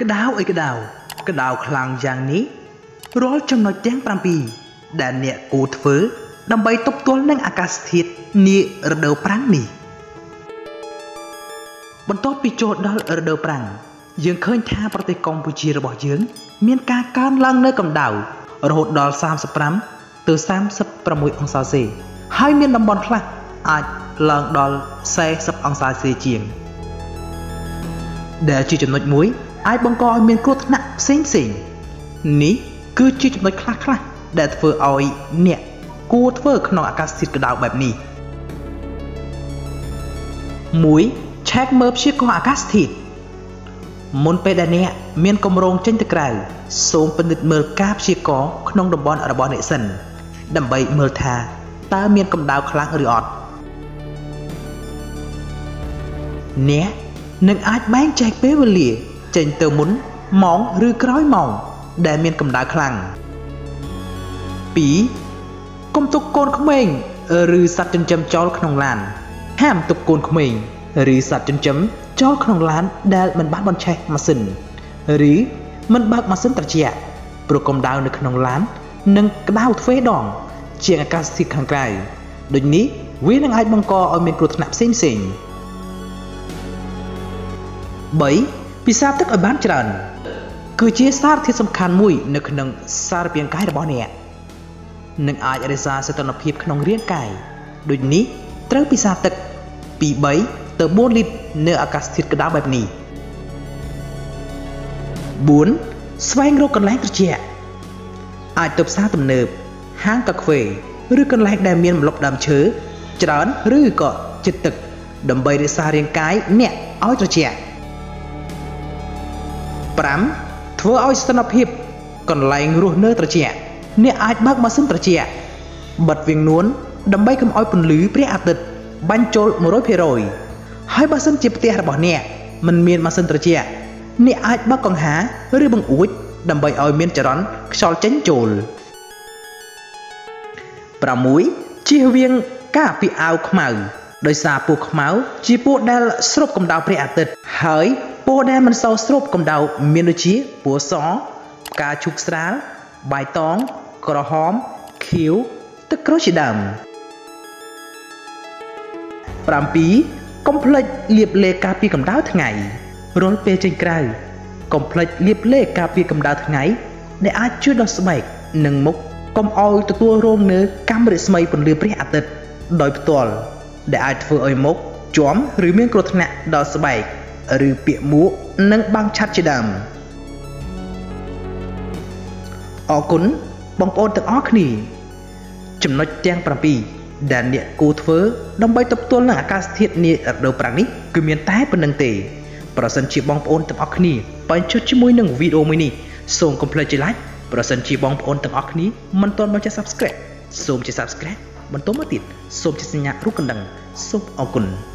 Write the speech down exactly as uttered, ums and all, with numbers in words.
cái đào ấy cái đào cái đào khlang giang ní rồi trong nói tiếng pram pi đã nè cột phớ đâm bay tốc tuôn lên akas thiệt nè ở đầu prang nì bận tốt pi chốt đó ở đầu prang dương khơi thaประเทศกัมพูชีរបស់យើងមានការកើនឡើងនៅកម្ដៅរហូតដល់សាមសិបប្រាំទៅសាមសិបប្រាំមួយអង្សាសេហើយមានតំបន់ខ្លះអាចឡើងដល់សែសិបអង្សាសេជាងដែលជាចំណុចមួយអាចបង្កឲ្យមានគ្រោះថ្នាក់ផ្សេងផ្សេងនេះគឺជាចំណុចខ្លះខ្លះដែលធ្វើឲ្យអ្នកគួរធ្វើក្នុងអាកាសធាតុក្តៅបែបនេះមួយឆែកមើលព្យាករណ៍អាកាសធាតុមុនពេលដែលអ្នកមានគម្រោងចេញទៅក្រៅសូមពិនិត្យមើលការព្យាករណ៍ក្នុងតំបន់របស់អ្នកសិនដើម្បីមើលថាតើមានកម្ដៅខ្លាំងឬអត់អ្នកនឹងអាចបែងចែកពេលវេលាចេញទៅមុនម៉ោងឬក្រោយម៉ោងដែលមានកម្ដៅខ្លាំងពីរកុំទុកកូនក្មេងឬសត្វចិញ្ចឹមចោលក្នុងឡានហាមទុកកូនក្មេងឬសត្វចិញ្ចឹមចោលក្នុងឡានដែលមិនបានបញ្ឆេះម៉ាស៊ីនឬមិនបើកម៉ាស៊ីនត្រជាក់ព្រោះកម្ដៅនៅក្នុងឡាននឹងក្តៅទ្វេដងជាងអាកាសធាតុខាងក្រៅដូចនេះវានឹងអាចបង្កឲ្យមានគ្រោះថ្នាក់ផ្សេងផ្សេងបីពិសាទឹកឲ្យបានច្រើនគឺជាសារធាតុសំខាន់មួយនៅក្នុងសារពាង្គកាយរបស់អ្នកនឹងអាចរក្សាសីតុណ្ហភាពក្នុងរាងកាយដូចនេះត្រូវពិសាទឹកពីបីទៅបួនលីត្រនៅអាកាសធាតុក្តៅបែបនេះបួនស្វែងរកកន្លែងត្រជាក់អាចទៅផ្សារទំនើបហាងកាហ្វេឬកន្លែងដែលមានម្លប់ដើមឈើច្រើនឬក៏ជិតទឹកដើម្បីរក្សារាងកាយអ្នកឲ្យត្រជាក់ប្រាំធ្វើឲ្យសីតុណ្ហភាពកន្លែងរស់នៅត្រជាក់អ្នកអាចបើកម៉ាស៊ីនត្រជាក់បិទវាំងនួនដើម្បីកុំឲ្យពន្លឺព្រះអាទិត្យបាញ់ចូល một trăm phần trăm ហើយបើសិនជាផ្ទះរបស់អ្នកមិនមានម៉ាស៊ីនត្រជាក់អ្នកអាចបើកកង្ហារឬបង្អួចដើម្បីឲ្យមានចរន្តខ្យល់ចេញចូលប្រាំមួយ ជៀសវាងការពាក់អាវខ្មៅដោយសារពូខ្មៅជាពូដែលស្រូបកម្ដៅព្រះអាទិត្យហើយពូដែលមិនសូវស្រូបកម្ដៅមានដូចជាពូសផ្កាឈូកស្រាលបៃតងក្រហមខៀវទឹកក្រូចជាដើមប្រាំពីរកុំភ្លេចលាបឡេការពារកម្ដៅថ្ងៃរាល់ពេលចេញក្រៅកុំភ្លេចលាបឡេការពារកម្ដៅថ្ងៃដែលអាចជួយដល់ស្បែកនិងមុខកុំឲ្យទទួលរងនៅកាំរស្មីពន្លឺព្រះអាទិត្យដោយផ្ទាល់ដែលអាចធ្វើឲ្យមុខជាំឬមានគ្រោះថ្នាក់ដល់ស្បែកឬពាក្យមួកនិងបាំងឆាត់ជាដើមអរគុណបងប្អូនទាំងអស់គ្នាចំណុចទាំងប្រាំពីរដែលអ្នកគួរធ្វើដើម្បីទប់ទល់នឹងអាកាសធាតុនារដូវប្រាំងនេះគឺមានតែប៉ុណ្្នឹងទេប្រសិនជាបងប្អូនទាំងអស់គ្នាបានចុចជាមួយនឹងវីដេអូមួយនេះសូមកុំភ្លេចចុច like ប្រសិនជាបងប្អូនទាំងអស់គ្នាមិនទាន់បានចុច Subscribe សូមចុច Subscribe បន្តមកទៀតសូមចុចសញ្ញារូបកណ្ដឹងសូមអរគុណ